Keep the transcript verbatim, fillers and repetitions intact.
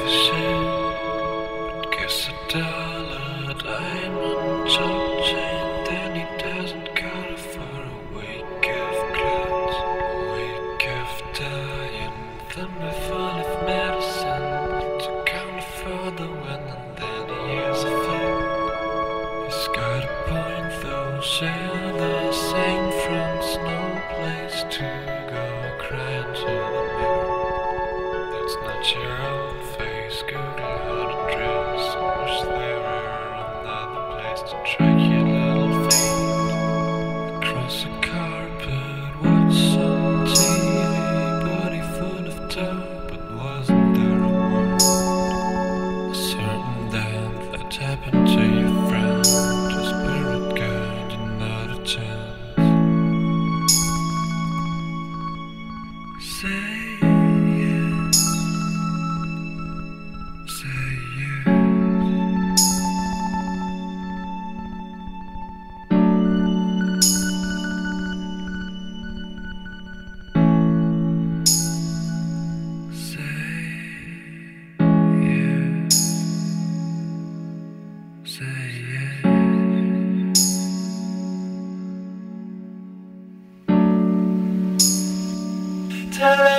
Dollar diamond gold chain, then he doesn't cut it for a wake of clouds, a wake of dying, thunder full of medicine to count for the wind, and then he has a fit. He's got a point though, share the same fronts, no place to go, crying to the mirror. That's not your own face, Google how to dress. Wish there were another place to track your little feet across the carpet. Watch on T V, body full of dough, but wasn't there a word? A certain death that happened to your friend, a spirit guide, another chance. Say yes, say yes. Say yes. Tell